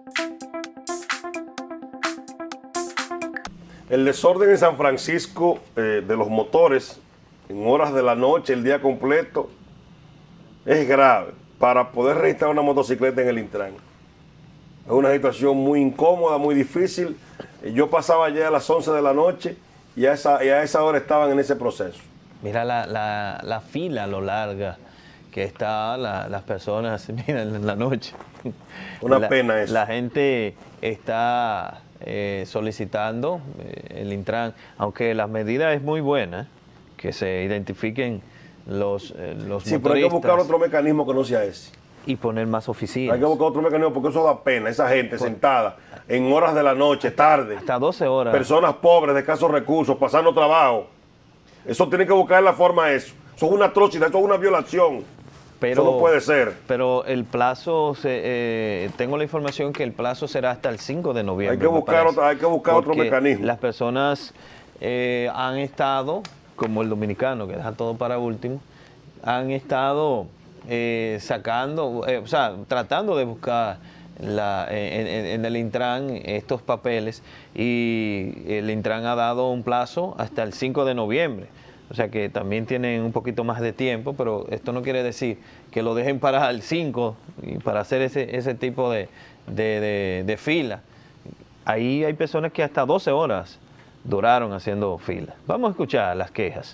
El desorden en San Francisco de los motores en horas de la noche, el día completo, es grave para poder registrar una motocicleta en el Intran. Es una situación muy incómoda, muy difícil. Yo pasaba ya a las 11 de la noche y a esa hora estaban en ese proceso. Mira la fila, lo larga que está las personas, mira, en la noche. Una pena eso. La gente está solicitando el Intran, aunque la medida es muy buena, que se identifiquen los motoristas. Sí, pero hay que buscar otro mecanismo que no sea ese. Y poner más oficinas. Hay que buscar otro mecanismo porque eso da pena. Esa gente sentada en horas de la noche, tarde. Hasta 12 horas. Personas pobres, de escasos recursos, pasando trabajo. Eso tiene que buscar la forma de eso. Eso es una atrocidad, eso es una violación. Pero, eso no puede ser. Pero el plazo, tengo la información que el plazo será hasta el 5 de noviembre. Hay que buscar otro mecanismo. Las personas han estado, como el dominicano, que deja todo para último, han estado sacando, o sea, tratando de buscar en el Intran estos papeles, y el Intran ha dado un plazo hasta el 5 de noviembre. O sea que también tienen un poquito más de tiempo, pero esto no quiere decir que lo dejen para el 5 y para hacer ese tipo de fila. Ahí hay personas que hasta 12 horas duraron haciendo fila. Vamos a escuchar las quejas.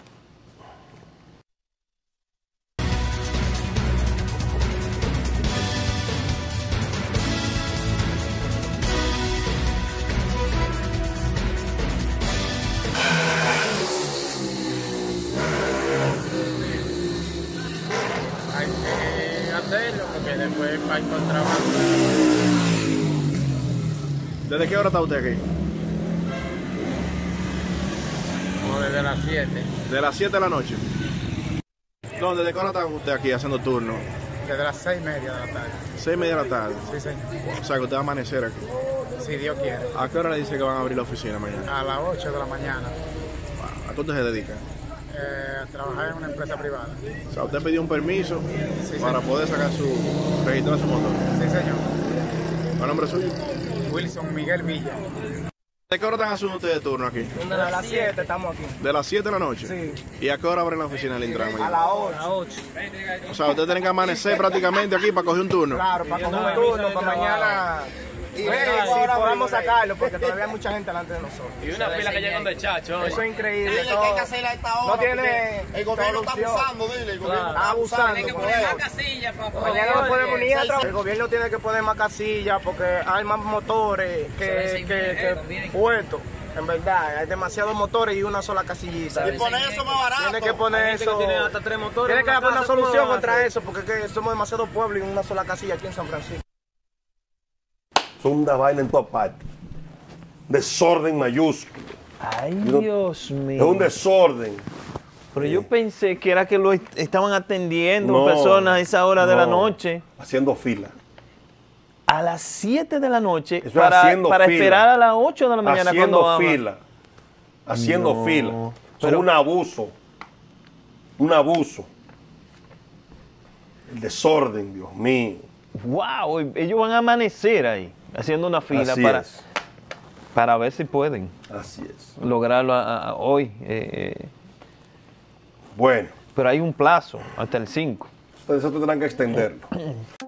Porque después va a encontrar más. ¿Desde qué hora está usted aquí? Como desde las 7. De las 7 de la noche. No, ¿desde qué hora está usted aquí haciendo turno? Desde las 6:30 de la tarde. 6:30 de la tarde. Sí, señor. O sea que usted va a amanecer aquí. Si Dios quiere. ¿A qué hora le dice que van a abrir la oficina mañana? A las 8 de la mañana. ¿A qué usted se dedica? A trabajar en una empresa privada. O sea, usted pidió un permiso Sí, para señor. poder sacar registrar su motor. Sí, señor. ¿Cuál nombre suyo? Wilson Miguel Villa. ¿De qué hora están haciendo ustedes turno aquí? De las 7 estamos aquí. De las 7 de la noche. Sí. ¿Y a qué hora abren la oficina del Intran A mañana? las 8. O sea, ustedes tienen que amanecer prácticamente aquí para coger un turno. Claro, para coger un turno, para mañana. Y si podamos sacarlo, porque todavía hay mucha gente delante de nosotros. Y una fila que llegan de chacho. Eso es increíble. Dile que hay que hacerla a esta hora. No tiene. El gobierno está solución. abusando, dile. El gobierno Está abusando. Hay que poner más casillas para Mañana no podemos ni ir a trabajar. El gobierno tiene que poner más casillas porque hay más motores que puestos. En verdad, hay demasiados motores y una sola casillita. Y poner eso más barato. Tiene que poner eso. Tiene hasta 3 motores. Tiene que haber una solución contra eso porque es que somos demasiados pueblos y una sola casilla aquí en San Francisco. Son una vaina en toda parte. Desorden mayúsculo. Ay, no- Dios Es mío. un desorden. Pero yo pensé que era que lo estaban atendiendo No, personas a esa hora de la no. noche. Haciendo fila. A las 7 de la noche Eso es para haciendo fila. esperar a las 8 de la mañana Haciendo cuando fila. Haciendo No, fila. Eso pero- es un abuso. Un abuso. El desorden, Dios mío. Wow, ellos van a amanecer ahí haciendo una fila Así para, es. para ver si pueden Así es. lograrlo hoy. Bueno, Pero hay un plazo hasta el 5. entonces eso tendrán que extenderlo.